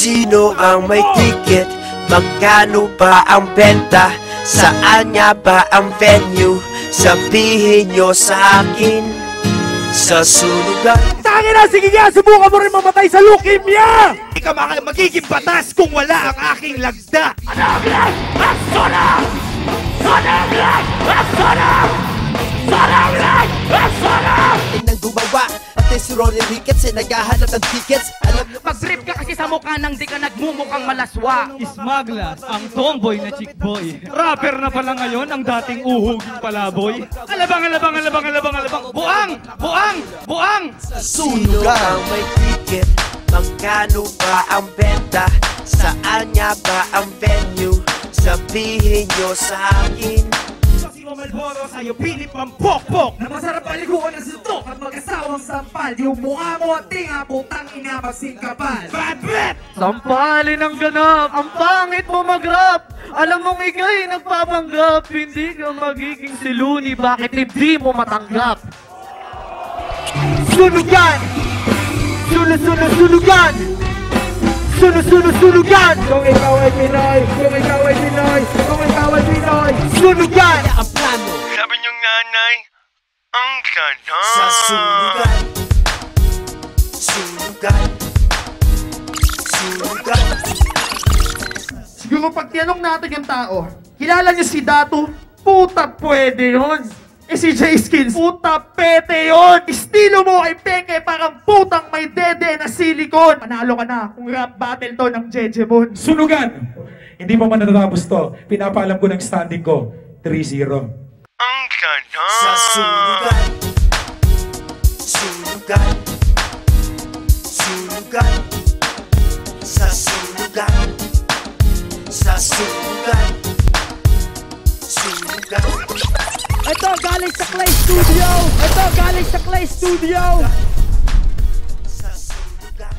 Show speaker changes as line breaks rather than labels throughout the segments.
Sino ang may ticket? Magkano ba ang benta? Saan nga ba ang venue? Sabihin nyo sa akin sa sunugan.
Tangin na, sige nga, subukan mo rin mamatay sa leukemia!
Hindi ka magiging batas kung wala ang aking lagda.
Sananglan! Sanang! Sananglan! Sanang! Sananglan! Sanang!
Nang gumawa, pati si Ronnie Ricketts ay naghahanap ng tickets. Alam nyo,
Mag-trip ka kasi sa mukha nang di ka nagmumukhang malaswa.
Smaglas, ang tomboy na chick boy. Rapper na pala ngayon ang dating uhuging palaboy. Alabang, alabang, alabang, alabang, alabang. Buang! Buang! Buang!
sino ang may ticket? Magkano ba ang benta? Saan nga ba ang venue? Sabihin nyo sa akin.
Sino Malboro sa'yo, Philip Mampokpok.
Na masarap paliguan ng suntok at mag-asawang sampal. Yung mukha mo at tinga, putang ina, magsingkapal.
Bad bet!
Sampalin ang ganap, ang pangit mo mag-rap. Alam mong ika'y nagpapanggap, hindi ka magiging siluni, bakit hindi mo matanggap?
Sunugan! Sunugan! Sunugan! Kung ikaw ay Pinoy! Kung ikaw ay Pinoy! Kung ikaw ay Pinoy! Sunugan!
Ang plano
Sabi niyong nanay, ang ganda.
sa sunugan. Sunugan. Sunugan.
Siguro pag tinanong natin yung tao, kilala niyo si Datu? Puta, pwede yun! Eh si J-Skins, puta pete yun! Estilo mo ay peke, parang putang may dede na silicone! Panalo ka na kung rap battle to ng Jejemon.
Sunugan! Hindi pa man natatapos to. Pinapaalam ko ng standing ko. 3-0.
Ang ganda.
Sa sunugan. Sunugan. Sunugan. Sa sunugan. Sa sunugan. Sunugan.
Ito galing sa Clay Studio! Ito galing sa Clay Studio!
Sa sunugan.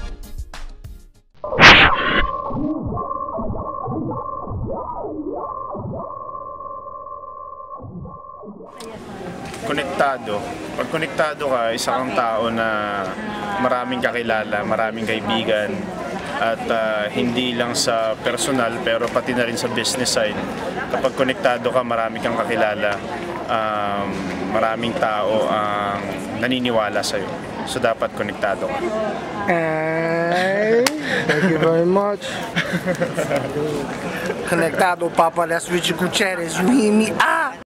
Konektado. Pag konektado ka, isa kang tao na maraming kakilala, maraming kaibigan, at hindi lang sa personal pero pati na rin sa business side. Kapag konektado ka, marami kang kakilala, maraming tao ang naniniwala sa'yo. So dapat konektado ka.
Thank you very much. Conectado, Papa. That's Richard Gutierrez. You hear me?